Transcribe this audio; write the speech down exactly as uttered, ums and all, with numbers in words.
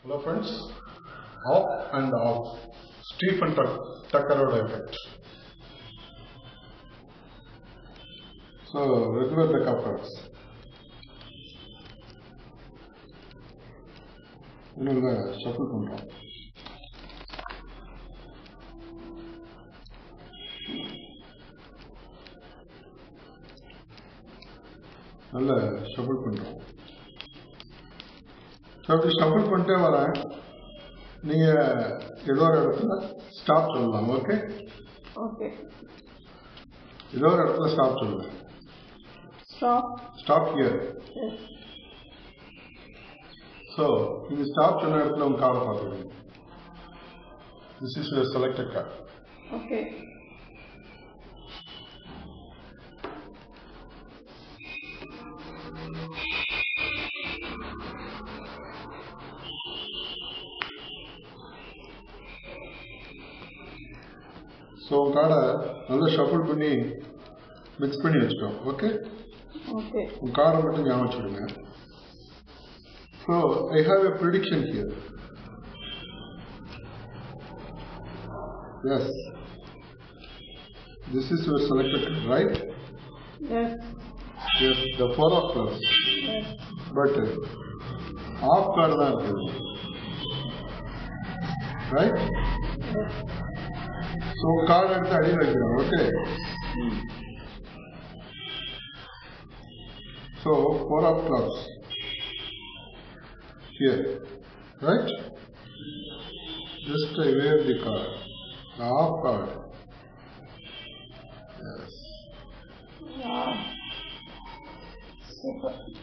Hello friends, off and off, Stephen Tucker effect. So regular deck of cards. இன்னொரு shuffle பண்றோம். நல்ல shuffle பண்றோம். அப்படி ஷஃபிள் பண்ணிட்டே வரேன். நீங்க ஏதோ ஒரு இடத்துல ஸ்டாப் சொல்லலாம். ஓகே ஓகே ஏதோ ஒரு இடத்துல ஸ்டாப் சொல்லுங்க. Stop stop here. Yes So, in the stop சொன்ன இடத்துல உங்க கார்டை பார்த்துக்கணும். This is your selected card. Okay so உங்க கார்டை நல்லா ஷஃபிள் பண்ணி மிக்ஸ் பண்ணி வச்சுக்கோ. ஓகே ஓகே உங்க கார்டை மட்டும் ஞாபகம் வச்சுடுங்க. So, I have a prediction here. Yes. This is your selected card, right? Yes. Yes, the four of clubs. Yes. But off card தான் இருக்குது. Right? Yes. So, card எடுத்து அடியில் வைக்கிறோம். Okay? Hmm. So, four of clubs. Here, right? Just I wear the card, the off card. Yes. Wow. Super.